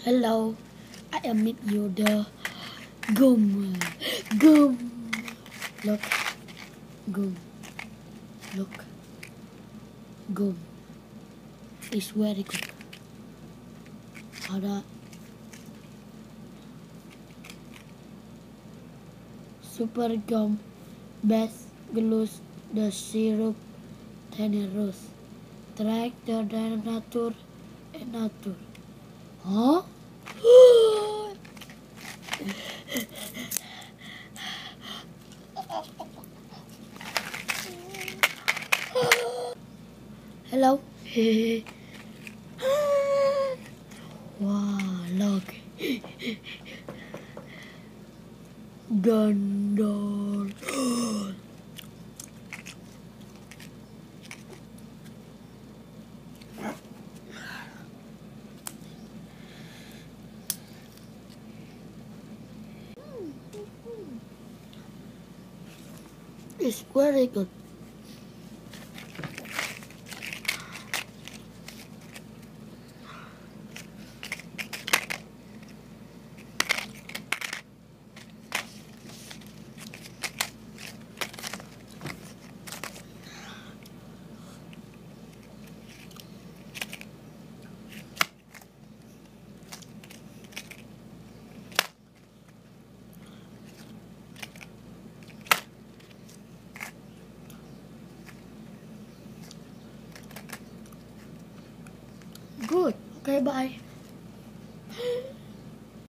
Hello, I am with you the gum. Gum. Look. Gum. Look. Gum. It's very good. Ada super gum, best glue the syrup generous. Track the nature and nature. Huh? Hello. Wow, look. Gandol. It's very good. Good. Okay, bye.